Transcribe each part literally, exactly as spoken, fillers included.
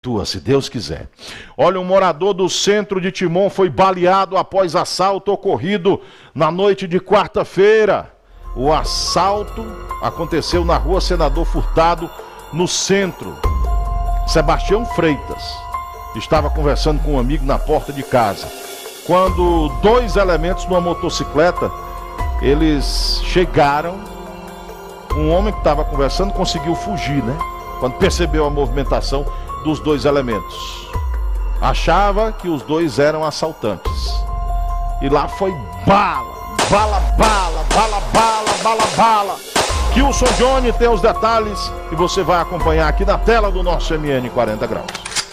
tua, se Deus quiser. Olha, um morador do centro de Timon foi baleado após assalto ocorrido na noite de quarta-feira. O assalto aconteceu na rua Senador Furtado, no centro. Sebastião Freitas estava conversando com um amigo na porta de casa, quando dois elementos numa motocicleta, eles chegaram. Um homem que estava conversando conseguiu fugir, né? Quando percebeu a movimentação dos dois elementos, achava que os dois eram assaltantes, e lá foi bala, bala, bala, bala, bala, bala, bala. Kilson Johnny tem os detalhes e você vai acompanhar aqui na tela do nosso M N quarenta graus.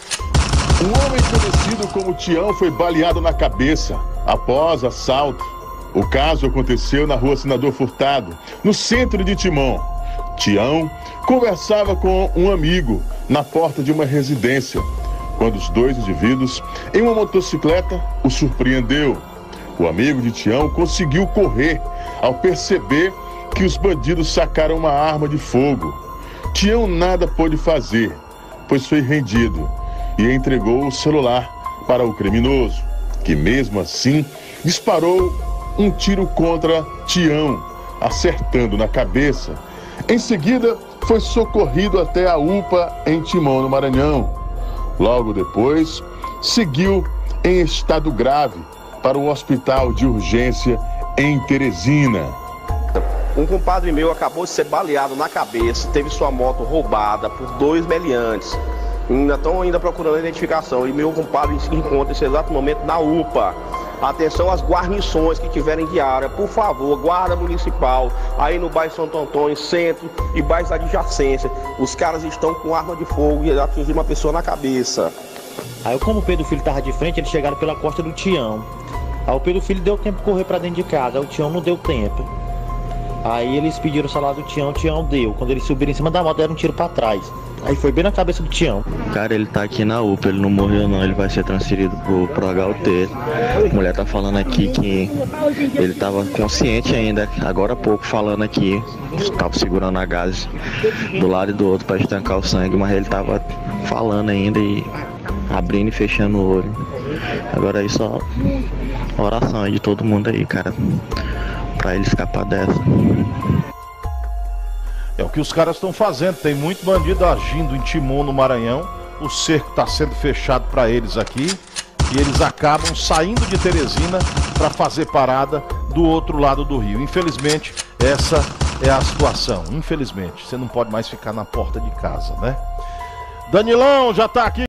Um homem conhecido como Tião foi baleado na cabeça após assalto. O caso aconteceu na rua Senador Furtado, no centro de Timon. Tião conversava com um amigo na porta de uma residência, quando os dois indivíduos em uma motocicleta o surpreendeu. O amigo de Tião conseguiu correr ao perceber que os bandidos sacaram uma arma de fogo. Tião nada pôde fazer, pois foi rendido e entregou o celular para o criminoso, que mesmo assim disparou um tiro contra Tião, acertando na cabeça. Em seguida, foi socorrido até a U P A em Timon, no Maranhão. Logo depois, seguiu em estado grave para o hospital de urgência em Teresina. Um compadre meu acabou de ser baleado na cabeça, teve sua moto roubada por dois meliantes. Ainda estão ainda procurando a identificação, e meu compadre se encontra nesse exato momento na U P A. Atenção às guarnições que tiverem de área, por favor, guarda municipal, aí no bairro Santo Antônio, centro e bairros adjacência. Os caras estão com arma de fogo e atingiram uma pessoa na cabeça. Aí, como o Pedro Filho estava de frente, eles chegaram pela costa do Tião. Aí o Pedro Filho deu tempo de correr para dentro de casa, aí o Tião não deu tempo. Aí eles pediram o salário do Tião, o Tião deu. Quando eles subiram em cima da moto, deram um tiro para trás. Aí foi bem na cabeça do Tião. Cara, ele tá aqui na U P A, ele não morreu não, ele vai ser transferido pro, pro H U T. A mulher tá falando aqui que ele tava consciente ainda, agora há pouco falando aqui, tava segurando a gás do lado e do outro pra estancar o sangue, mas ele tava falando ainda e abrindo e fechando o olho. Agora aí só oração aí de todo mundo aí, cara, pra ele escapar dessa. É o que os caras estão fazendo, tem muito bandido agindo em Timon, no Maranhão. O cerco está sendo fechado para eles aqui e eles acabam saindo de Teresina para fazer parada do outro lado do rio. Infelizmente, essa é a situação. Infelizmente, você não pode mais ficar na porta de casa, né? Danilão já está aqui.